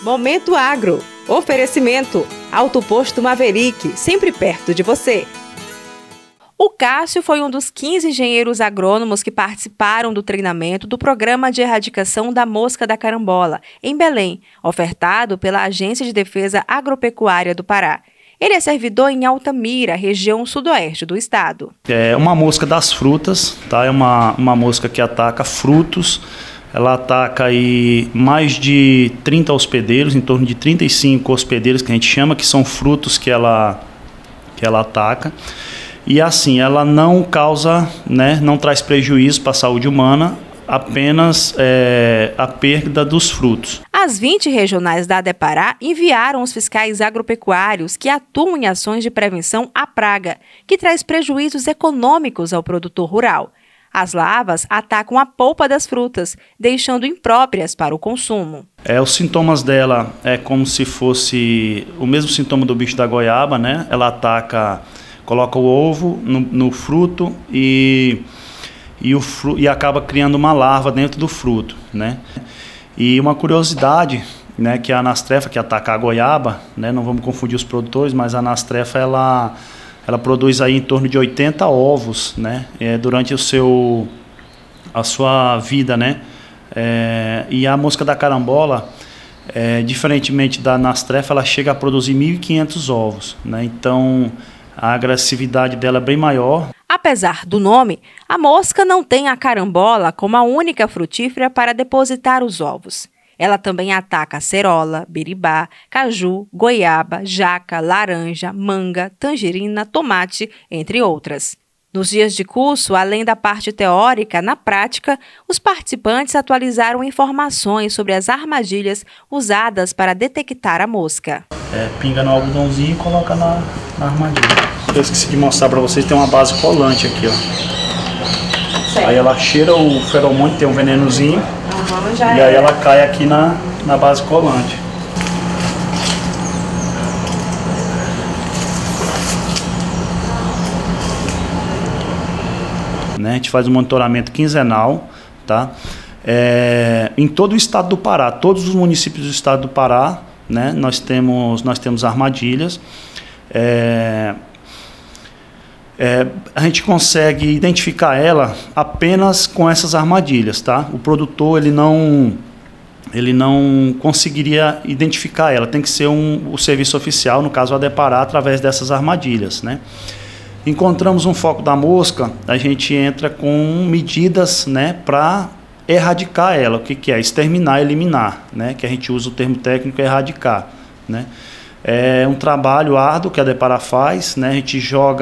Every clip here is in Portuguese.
Momento Agro. Oferecimento. Auto Posto Maverick, sempre perto de você. O Cássio foi um dos 15 engenheiros agrônomos que participaram do treinamento do Programa de Erradicação da Mosca da Carambola, em Belém, ofertado pela Agência de Defesa Agropecuária do Pará. Ele é servidor em Altamira, região sudoeste do estado. É uma mosca das frutas, tá? É uma mosca que ataca frutos. Ela ataca aí mais de 30 hospedeiros, em torno de 35 hospedeiros que a gente chama, que são frutos que ela ataca. E assim, ela não causa, né, não traz prejuízo para a saúde humana, apenas a perda dos frutos. As 20 regionais da ADEPARÁ enviaram os fiscais agropecuários que atuam em ações de prevenção à praga, que traz prejuízos econômicos ao produtor rural. As larvas atacam a polpa das frutas, deixando impróprias para o consumo. Os sintomas dela é como se fosse o mesmo sintoma do bicho da goiaba, né? Ela ataca, coloca o ovo no fruto e acaba criando uma larva dentro do fruto, né? E uma curiosidade, né, que a anastrefa, que ataca a goiaba, né? Não vamos confundir os produtores, mas a anastrefa ela produz aí em torno de 80 ovos, né, durante a sua vida, né? E a mosca da carambola, diferentemente da anastrefa, ela chega a produzir 1.500 ovos, né? Então a agressividade dela é bem maior. Apesar do nome, a mosca não tem a carambola como a única frutífera para depositar os ovos. Ela também ataca acerola, biribá, caju, goiaba, jaca, laranja, manga, tangerina, tomate, entre outras. Nos dias de curso, além da parte teórica, na prática, os participantes atualizaram informações sobre as armadilhas usadas para detectar a mosca. Pinga no algodãozinho e coloca na armadilha. Eu esqueci de mostrar para vocês, tem uma base colante aqui, ó. Certo. Aí ela cheira o feromônio, tem um venenozinho, e aí ela cai aqui na base colante. Né, a gente faz um monitoramento quinzenal, tá? Em todo o estado do Pará, todos os municípios do estado do Pará, né, nós temos armadilhas. A gente consegue identificar ela apenas com essas armadilhas, tá? O produtor ele não conseguiria identificar ela, tem que ser o serviço oficial, no caso a ADEPARÁ, através dessas armadilhas, né? Encontramos um foco da mosca, a gente entra com medidas, né, para erradicar ela. O que é? Exterminar, eliminar, né? Que a gente usa o termo técnico erradicar, né? É um trabalho árduo que a ADEPARÁ faz, né? A gente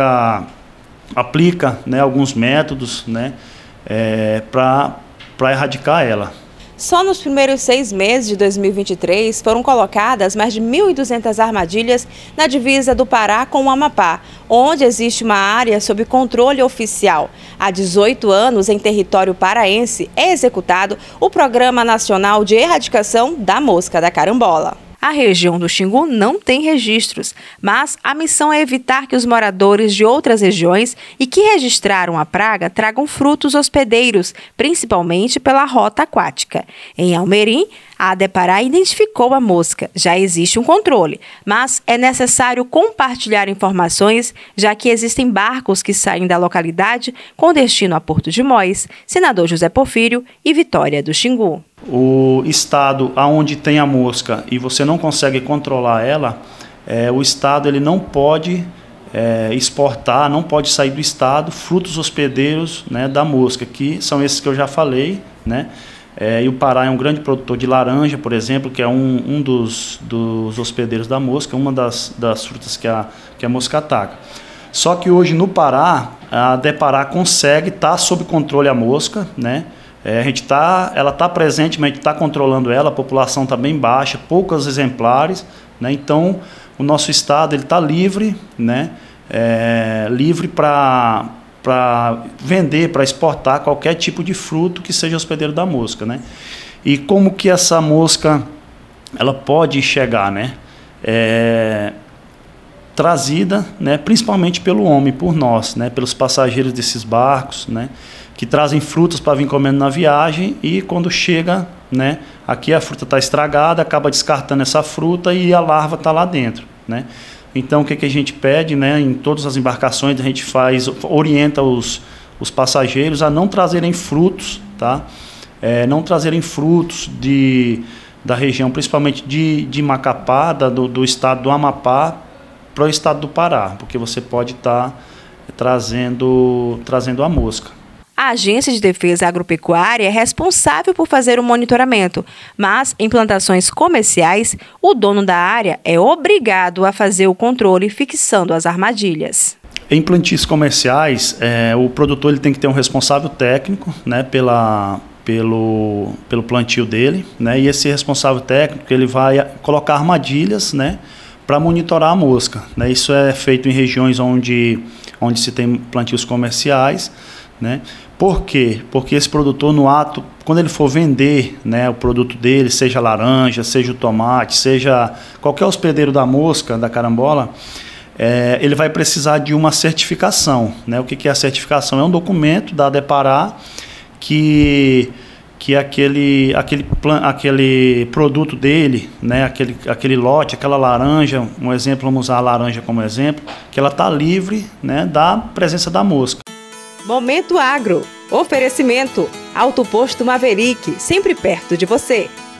aplica, né, alguns métodos, né, para erradicar ela. Só nos primeiros 6 meses de 2023 foram colocadas mais de 1.200 armadilhas na divisa do Pará com o Amapá, onde existe uma área sob controle oficial. Há 18 anos, em território paraense, é executado o Programa Nacional de Erradicação da Mosca da Carambola. A região do Xingu não tem registros, mas a missão é evitar que os moradores de outras regiões e que registraram a praga tragam frutos hospedeiros, principalmente pela rota aquática. Em Almerim, a ADEPARÁ identificou a mosca. Já existe um controle, mas é necessário compartilhar informações, já que existem barcos que saem da localidade com destino a Porto de Móis, Senador José Porfírio e Vitória do Xingu. O estado onde tem a mosca e você não consegue controlar ela, o estado ele não pode exportar, não pode sair do estado frutos hospedeiros, né, da mosca, que são esses que eu já falei, né? E o Pará é um grande produtor de laranja, por exemplo, que é um dos hospedeiros da mosca, uma das frutas que a mosca ataca. Só que hoje no Pará, a ADEPARÁ consegue estar sob controle a mosca, né? Ela está presente, mas a gente está controlando ela, a população está bem baixa, poucos exemplares, né? Então o nosso estado está livre, né? Livre para vender, para exportar qualquer tipo de fruto que seja hospedeiro da mosca, né? E como que essa mosca ela pode chegar, né? Trazida, né, principalmente pelo homem, por nós, né, pelos passageiros desses barcos, né, que trazem frutas para vir comendo na viagem e quando chega, né, aqui a fruta está estragada, acaba descartando essa fruta e a larva está lá dentro, né? Então o que a gente pede, né, em todas as embarcações a gente orienta os passageiros a não trazerem frutos, tá? Não trazerem frutos da região, principalmente de Macapá, do estado do Amapá, para o estado do Pará, porque você pode estar trazendo a mosca. A Agência de Defesa Agropecuária é responsável por fazer o monitoramento, mas em plantações comerciais, o dono da área é obrigado a fazer o controle fixando as armadilhas. Em plantios comerciais, o produtor ele tem que ter um responsável técnico, né, pelo plantio dele, né, e esse responsável técnico ele vai colocar armadilhas, né, para monitorar a mosca, né. Isso é feito em regiões onde se tem plantios comerciais, né. Por quê? Porque esse produtor, no ato, quando ele for vender, né, o produto dele, seja laranja, seja o tomate, seja qualquer hospedeiro da mosca, da carambola, ele vai precisar de uma certificação, né? O que é a certificação? É um documento da ADEPARÁ que aquele produto dele, né? aquele lote, aquela laranja, um exemplo, vamos usar a laranja como exemplo, que ela está livre, né, da presença da mosca. Momento Agro. Oferecimento. Autoposto Maverick, sempre perto de você.